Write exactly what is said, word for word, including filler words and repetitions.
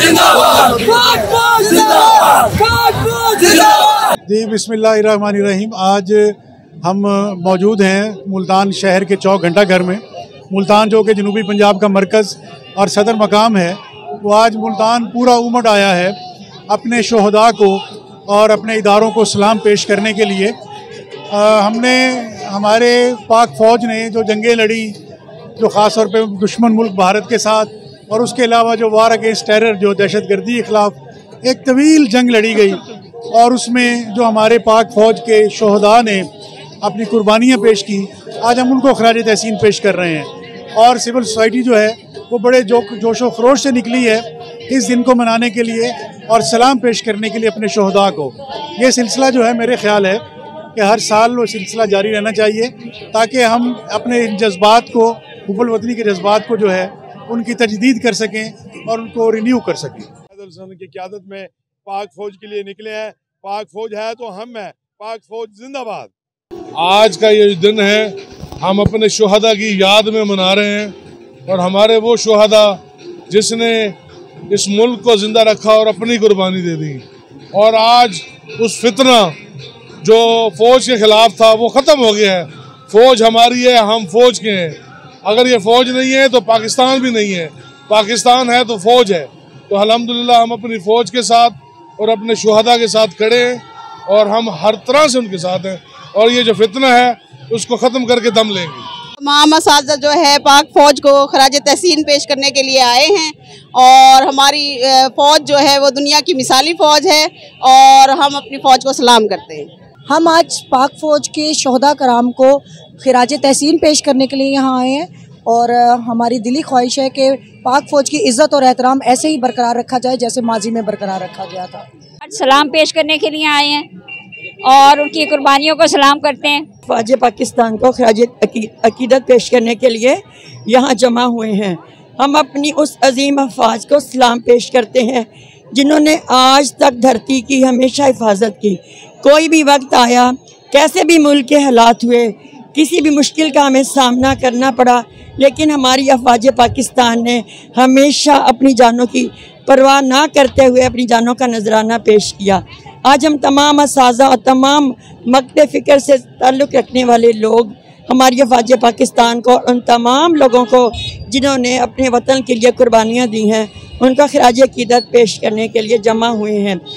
जी बिस्मिल्लाहिर्रहमानिर्रहीम। आज हम मौजूद हैं मुल्तान शहर के चौक घंटा घर में। मुल्तान जो कि जनूबी पंजाब का मरकज़ और सदर मकाम है, वो आज मुल्तान पूरा उमड़ आया है अपने शोहदा को और अपने इदारों को सलाम पेश करने के लिए। आ, हमने हमारे पाक फ़ौज ने जो जंगें लड़ी, जो ख़ास तौर पे दुश्मन मुल्क भारत के साथ, और उसके अलावा जो वार अगेंस्ट टेरर, जो दहशत गर्दी के ख़िलाफ़ एक तवील जंग लड़ी गई, और उसमें जो हमारे पाक फ़ौज के शोहदा ने अपनी कुर्बानियाँ पेश की, आज हम उनको खराज तहसीन पेश कर रहे हैं। और सिविल सोसाइटी जो है वो बड़े जो जोशो खरोश से निकली है इस दिन को मनाने के लिए और सलाम पेश करने के लिए अपने शोहदा को। ये सिलसिला जो है, मेरे ख्याल है कि हर साल वो सिलसिला जारी रहना चाहिए, ताकि हम अपने इन जज्बात को, हुब्बुल वतनी के जज्बात को जो है उनकी तजदीद कर सकें और उनको रिन्यू कर सकें। की क़यादत में पाक फौज के लिए निकले हैं। पाक फौज है तो हम हैं, पाक फौज जिंदाबाद। आज का ये दिन है, हम अपने शुहदा की याद में मना रहे हैं, और हमारे वो शुहदा जिसने इस मुल्क को जिंदा रखा और अपनी कुर्बानी दे दी। और आज उस फितना जो फौज के खिलाफ था वो ख़त्म हो गया है। फौज हमारी है, हम फौज के हैं। अगर ये फौज नहीं है तो पाकिस्तान भी नहीं है, पाकिस्तान है तो फौज है। तो अल्हम्दुलिल्लाह हम अपनी फौज के साथ और अपने शुहदा के साथ खड़े हैं, और हम हर तरह से उनके साथ हैं, और ये जो फितना है उसको ख़त्म करके दम लेंगे। तमाम असातिज़ा जो है पाक फ़ौज को खराज तहसीन पेश करने के लिए आए हैं, और हमारी फ़ौज जो है वो दुनिया की मिसाली फ़ौज है, और हम अपनी फ़ौज को सलाम करते हैं। हम आज पाक फ़ौज के शोहदा कराम को खराज तहसीन पेश करने के लिए यहाँ आए हैं, और हमारी दिली ख्वाहिश है कि पाक फ़ौज की इज़्ज़त और एहतराम ऐसे ही बरकरार रखा जाए जैसे माजी में बरकरार रखा गया था। सलाम पेश करने के लिए आए हैं और उनकी कुर्बानियों को सलाम करते हैं। फ़ौज पाकिस्तान को खराज अकीदत पेश करने के लिए यहाँ जमा हुए हैं। हम अपनी उस अजीम अफ़वाज को सलाम पेश करते हैं जिन्होंने आज तक धरती की हमेशा हिफाजत की। कोई भी वक्त आया, कैसे भी मुल्क के हालात हुए, किसी भी मुश्किल का हमें सामना करना पड़ा, लेकिन हमारी अफ़वाज पाकिस्तान ने हमेशा अपनी जानों की परवाह ना करते हुए अपनी जानों का नजराना पेश किया। आज हम तमाम असाज़ा और तमाम मक्तब फ़िक्र से ताल्लुक़ रखने वाले लोग हमारी अफ़वाज पाकिस्तान को, उन तमाम लोगों को जिन्होंने अपने वतन के लिए कुर्बानियाँ दी हैं, उनका खराज अकीदत पेश करने के लिए जमा हुए हैं।